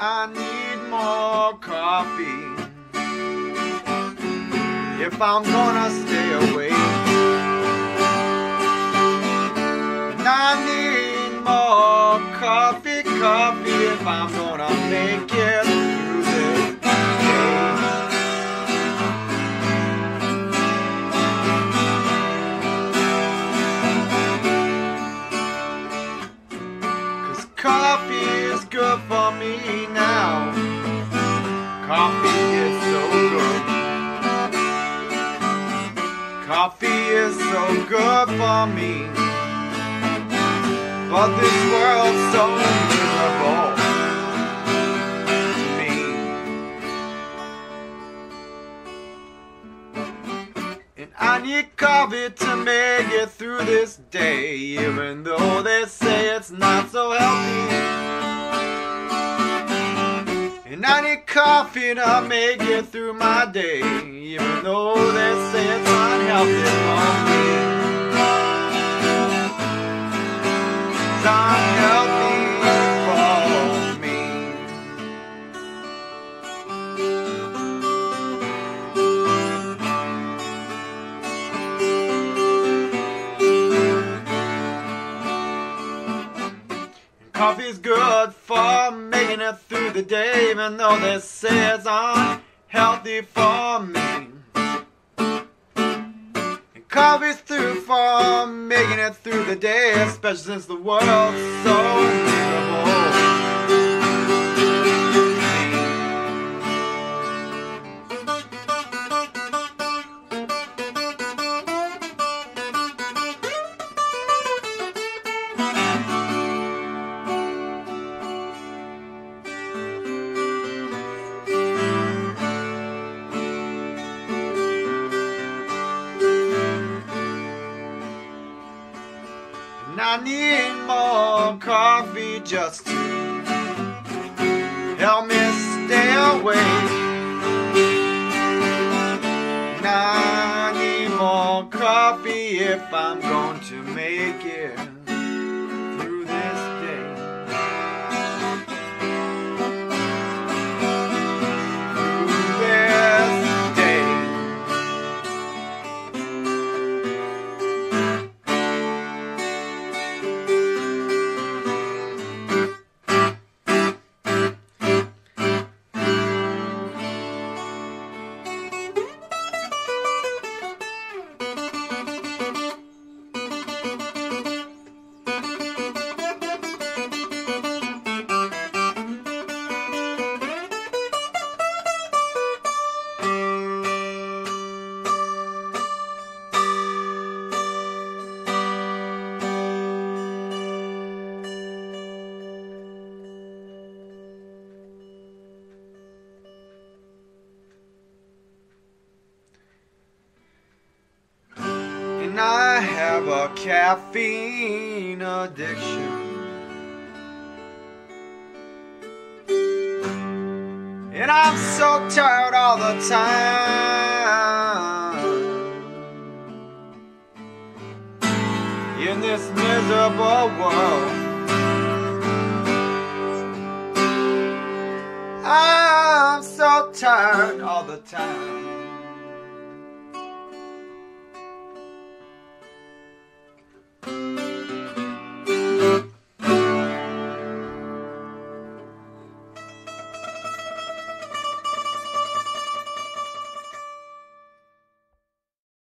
I need more coffee if I'm gonna stay awake. And I need more coffee if I'm gonna make it through this day. 'Cause coffee is good for me now. Coffee is so good. Coffee is so good for me. But this world's so miserable to me. And I need coffee to make it through this day, even though they say it's not so healthy. And I need coffee to make it through my day, even though they say it's unhealthy for me. It's unhealthy for me. Coffee's good for making it through the day, even though they say it's unhealthy for me. And coffee's through for making it through the day, especially since the world's so miserable. And I need more coffee just to help me stay awake. And I need more coffee if I'm going to make it through this day. Through this day. And I have a caffeine addiction. And I'm so tired all the time in this miserable world. I'm so tired all the time.